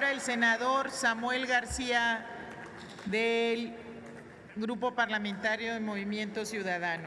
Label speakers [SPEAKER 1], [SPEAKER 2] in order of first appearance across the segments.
[SPEAKER 1] palabra el senador Samuel García del Grupo Parlamentario de Movimiento Ciudadano.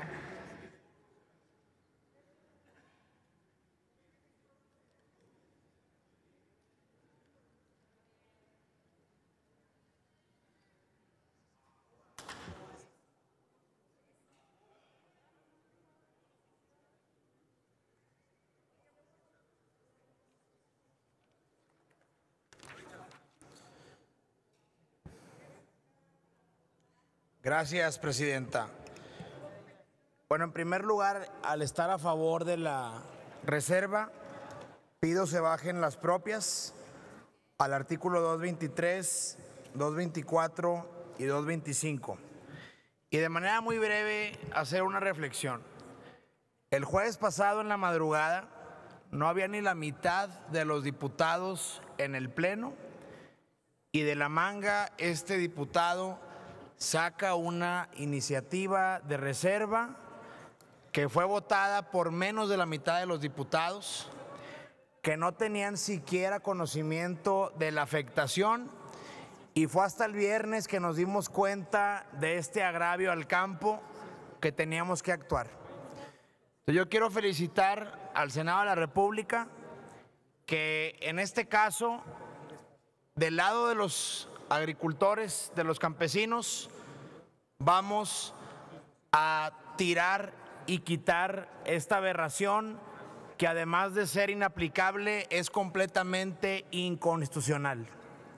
[SPEAKER 2] Gracias, presidenta. Bueno, en primer lugar, al estar a favor de la reserva, pido se bajen las propias al artículo 223, 224 y 225. Y de manera muy breve, hacer una reflexión. El jueves pasado en la madrugada no había ni la mitad de los diputados en el pleno y de la manga este diputado saca una iniciativa de reserva que fue votada por menos de la mitad de los diputados, que no tenían siquiera conocimiento de la afectación, y fue hasta el viernes que nos dimos cuenta de este agravio al campo que teníamos que actuar. Yo quiero felicitar al Senado de la República que en este caso, del lado de los agricultores, de los campesinos, vamos a tirar y quitar esta aberración que además de ser inaplicable es completamente inconstitucional.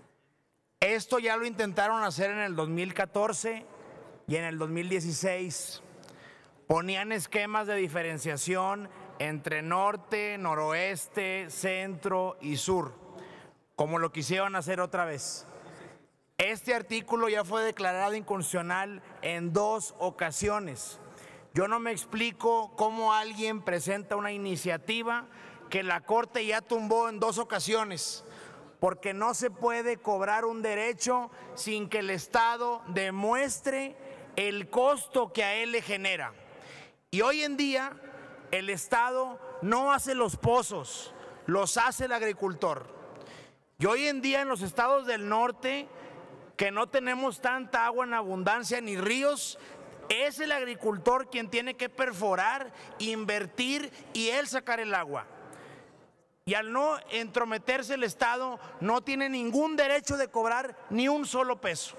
[SPEAKER 2] Esto ya lo intentaron hacer en el 2014 y en el 2016. Ponían esquemas de diferenciación entre norte, noroeste, centro y sur, como lo quisieron hacer otra vez. Este artículo ya fue declarado inconstitucional en 2 ocasiones. Yo no me explico cómo alguien presenta una iniciativa que la Corte ya tumbó en 2 ocasiones, porque no se puede cobrar un derecho sin que el Estado demuestre el costo que a él le genera. Y hoy en día el Estado no hace los pozos, los hace el agricultor. Y hoy en día en los estados del norte, que no tenemos tanta agua en abundancia ni ríos, es el agricultor quien tiene que perforar, invertir y él sacar el agua. Y al no entrometerse el Estado, no tiene ningún derecho de cobrar ni un solo peso.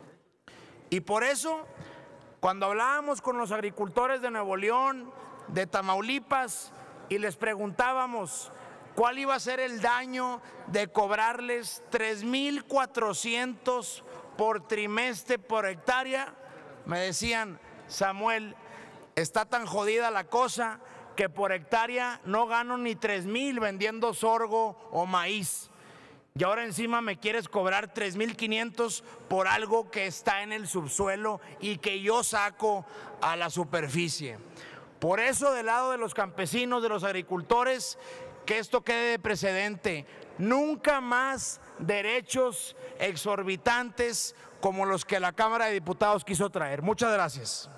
[SPEAKER 2] Y por eso, cuando hablábamos con los agricultores de Nuevo León, de Tamaulipas, y les preguntábamos cuál iba a ser el daño de cobrarles 3,400 por trimestre por hectárea, me decían: Samuel, está tan jodida la cosa que por hectárea no gano ni 3,000 vendiendo sorgo o maíz. Y ahora encima me quieres cobrar 3,500 por algo que está en el subsuelo y que yo saco a la superficie. Por eso, del lado de los campesinos, de los agricultores, que esto quede de precedente. Nunca más derechos exorbitantes como los que la Cámara de Diputados quiso traer. Muchas gracias.